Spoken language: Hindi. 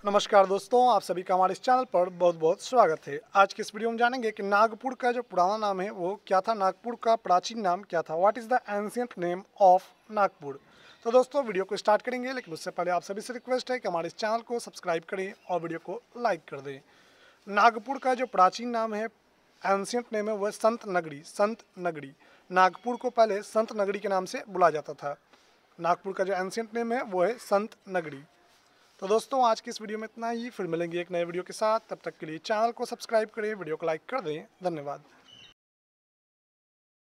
नमस्कार दोस्तों, आप सभी का हमारे इस चैनल पर बहुत बहुत स्वागत है। आज के इस वीडियो में जानेंगे कि नागपुर का जो पुराना नाम है वो क्या था, नागपुर का प्राचीन नाम क्या था, what is the ancient name of Nagpur. तो दोस्तों वीडियो को स्टार्ट करेंगे, लेकिन उससे पहले आप सभी से रिक्वेस्ट है कि हमारे इस चैनल को सब्सक्राइब करें और वीडियो को लाइक कर दें। नागपुर का जो प्राचीन नाम है, एंशिएंट नेम है, वह संत नगरी। संत नगरी, नागपुर को पहले संत नगरी के नाम से बुलाया जाता था। नागपुर का जो एंशिएंट नेम है वो है संत नगरी। तो दोस्तों आज की इस वीडियो में इतना ही, फिर मिलेंगे एक नए वीडियो के साथ। तब तक के लिए चैनल को सब्सक्राइब करें, वीडियो को लाइक कर दें। धन्यवाद।